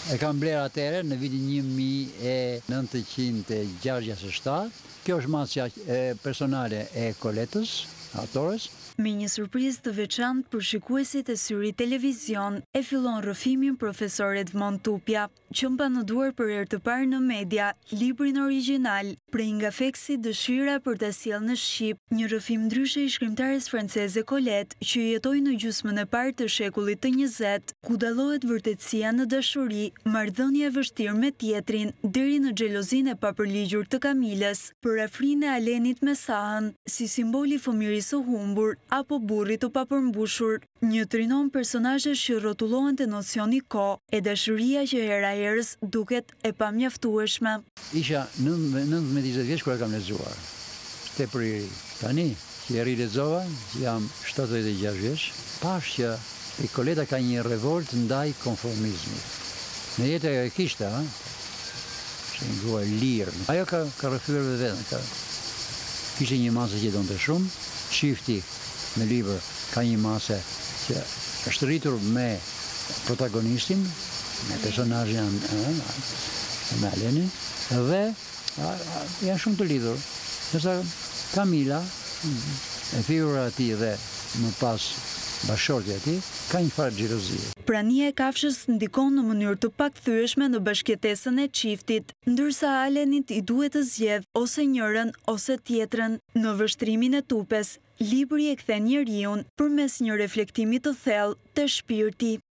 E kam blerë atëherë në vitin 1967. Kjo është macja personale e Colettës, autores. Me një surprizë të veçantë për shikuesit e Syri Televizion, e fillon rrëfimin profesor Edmond Tupja, që mba në duar për herë të parë në media librin origjinal, prej nga feksi dëshira për të sjellë në shqip, një rrëfim ndryshe i shkrimtares franceze Colette, që jetoi në gjysmën e parë të shekullit të 20, ku dallohet vërtetësia në dashuri, marrëdhënia e vështirë me tjetrin, deri në xhelozinë e papërligjur të Kamilës, për afrinë e Alenit me Sahën, si simboli fëmijërisë së humbur, apo burrit të papërmbushur, një trinon personazhesh që rrotullohen te nocioni kohë e dashuria që hera herës duket e pamjaftueshme. Isha 19-20 vjeç kur e kam lexuar. Tepër i ri. Tani që e rilexova, jam 76 vjeç, pash që e Coletta ka një revoltë ndaj konformizmit. Në jetë e kishte, që një gruaj lirë. Ajo ka rrëfyer vetën. Kishte një masë që donte shumë, çifti në libër ka një masë që është rritur me protagonistin, me personazhin me Alenin, dhe janë shumë të lidhur. Nësa Kamila, e figura e tij dhe më pas bashortja e tij, ka një farë xhelozie. Prania e kafshës ndikon në mënyrë të pakthyeshme në bashkëtesën e çiftit, ndërsa Alenit i duhet të zgjedh ose njërin ose tjetrën. Në vështrimin e tupes, libri e kthen njeriun përmes një reflektimi të thellë të shpirti.